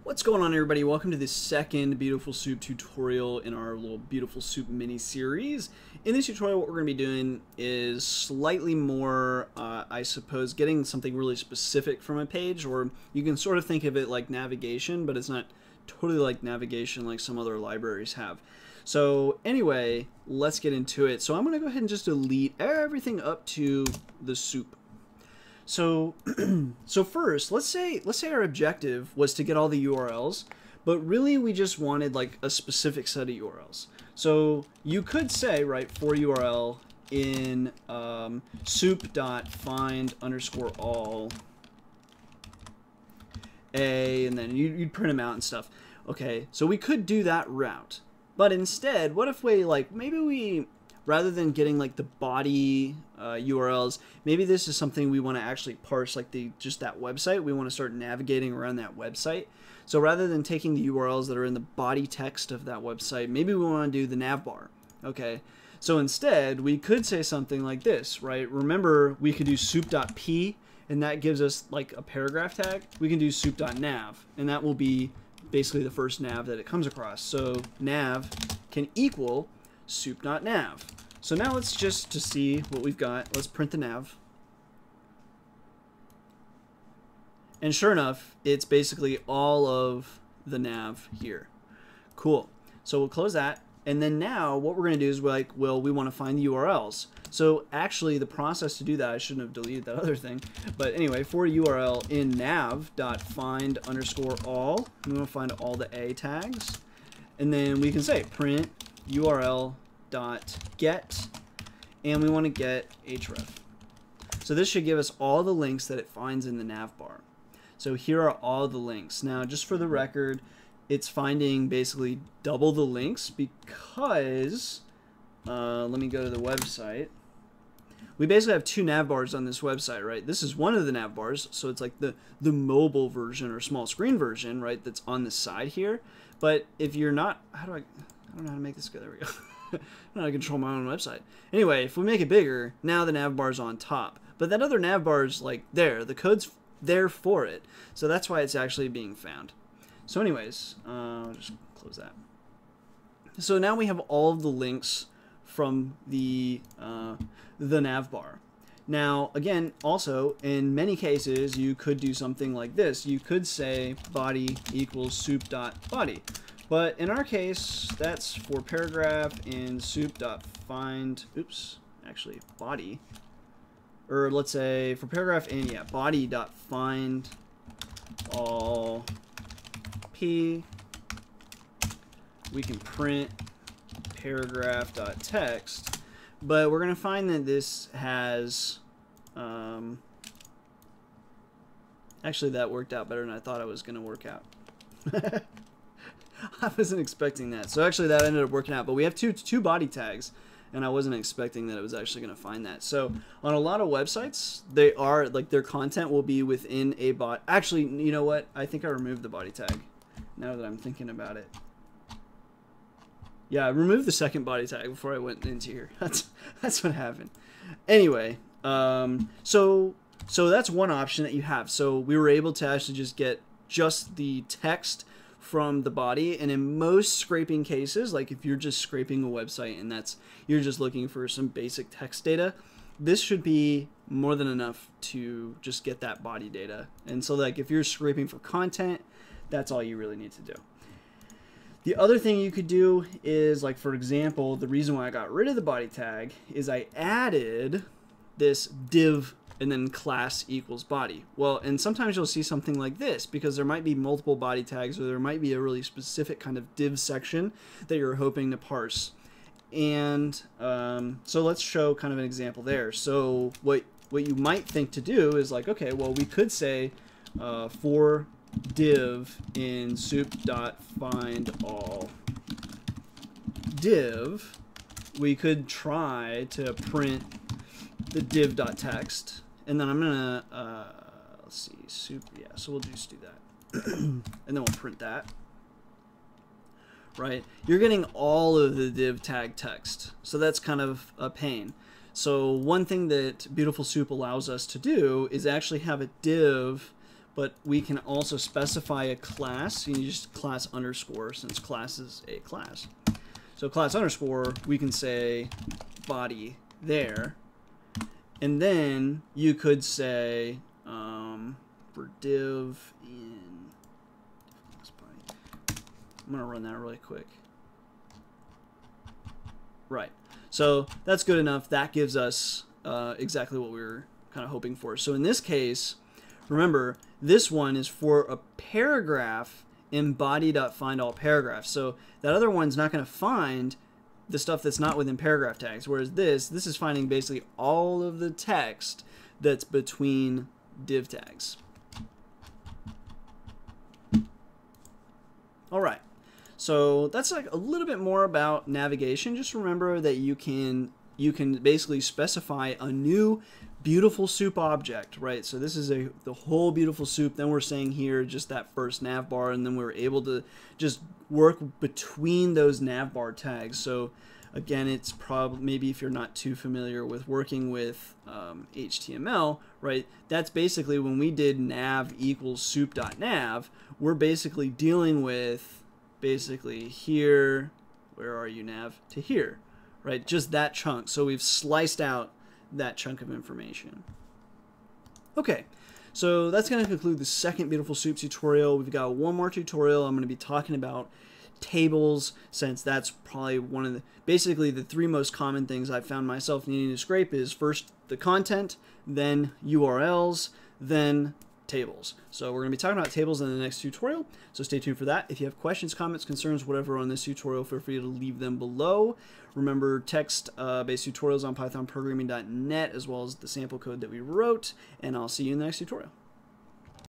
What's going on, everybody? Welcome to the second Beautiful Soup tutorial in our little Beautiful Soup mini series. In this tutorial, what we're going to be doing is slightly more, I suppose, getting something really specific from a page, or you can sort of think of it like navigation, but it's not totally like navigation like some other libraries have. So anyway, let's get into it. So I'm going to go ahead and just delete everything up to the soup. So, so first, let's say our objective was to get all the URLs, but really we just wanted like a specific set of URLs. So you could say, right, for URL in soup.find_all a, and then you'd print them out and stuff. Okay, so we could do that route, but instead, what if we rather than getting like the body URLs, maybe this is something we want to actually parse, like just that website. We want to start navigating around that website. So rather than taking the URLs that are in the body text of that website, maybe we want to do the nav bar. Okay, so instead we could say something like this, right? Remember, we could do soup.p, and that gives us like a paragraph tag. We can do soup.nav, and that will be basically the first nav that it comes across. So nav can equal soup.nav. So now let's just, to see what we've got, let's print the nav. And sure enough, it's basically all of the nav here. Cool. So we'll close that. And then now what we're going to do is we want to find the URLs. So actually the process to do that, I shouldn't have deleted that other thing. But anyway, for URL in nav.find_all, we want to find all the A tags. And then we can say print URL.get, and we want to get href. So this should give us all the links that it finds in the nav bar. So here are all the links. Now, just for the record, it's finding basically double the links because, let me go to the website. We basically have two nav bars on this website, right? This is one of the nav bars, so it's like the mobile version or small screen version, right, that's on the side here. But if you're not, I don't know how to make this go. There we go. I don't know how to control my own website. Anyway, if we make it bigger, now the nav bar is on top. But that other nav bar is like there. The code's there for it. So that's why it's actually being found. So anyways, I'll just close that. So now we have all of the links from the nav bar. Now, again, also, in many cases, you could do something like this. You could say body equals soup.body. But in our case, that's for paragraph in soup.find, actually body. Or let's say for paragraph in, body.find all p. We can print paragraph.text. But we're going to find that this has, actually that worked out better than I thought it was going to work out. I wasn't expecting that. So actually that ended up working out. But we have two body tags, and I wasn't expecting that it was actually going to find that. So on a lot of websites, they are, like, their content will be within a bot. Actually, you know what? I think I removed the body tag now that I'm thinking about it. Yeah, I removed the second body tag before I went into here. That's what happened. Anyway, so that's one option that you have. So we were able to actually just get just the text from the body, and in most scraping cases, like if you're just scraping a website and you're just looking for some basic text data, this should be more than enough to just get that body data. And so like if you're scraping for content, that's all you really need to do. The other thing you could do is, like, for example, the reason why I got rid of the body tag is I added this div and then class equals body. Well, and sometimes you'll see something like this because there might be multiple body tags, or there might be a really specific kind of div section that you're hoping to parse. And so let's show kind of an example there. So what you might think to do is like, okay, well, we could say for div in soup.findAll div, we could try to print the div.text, and then I'm gonna let's see, soup, so we'll just do that. And then we'll print that. Right, you're getting all of the div tag text, so that's kind of a pain. So one thing that Beautiful Soup allows us to do is actually have a div but we can also specify a class. You just class underscore, since class is a class. So class underscore, we can say body there. And then you could say for div in, I'm going to run that really quick. Right. So that's good enough. That gives us exactly what we were kind of hoping for. So in this case, remember, this one is for a paragraph in body.findAllParagraphs. So that other one's not going to find the stuff that's not within paragraph tags, whereas this is finding basically all of the text that's between div tags. All right. So that's like a little bit more about navigation. Just remember that you can basically specify a new beautiful soup object, right? So this is the whole beautiful soup. Then we're saying here just that first nav bar, and then we're able to just work between those nav bar tags. So again, it's probably, maybe if you're not too familiar with working with HTML, right? That's basically when we did nav equals soup.nav, we're basically dealing with basically here, where are you nav, to here, right? Just that chunk. So we've sliced out that chunk of information. Okay, so that's going to conclude the second Beautiful Soup tutorial. We've got one more tutorial. I'm going to be talking about tables, since that's probably one of the, basically the three most common things I've found myself needing to scrape is first the content, then URLs, then tables. So we're going to be talking about tables in the next tutorial, so stay tuned for that. If you have questions, comments, concerns, whatever on this tutorial, feel free to leave them below. Remember, text-based tutorials on pythonprogramming.net, as well as the sample code that we wrote, and I'll see you in the next tutorial.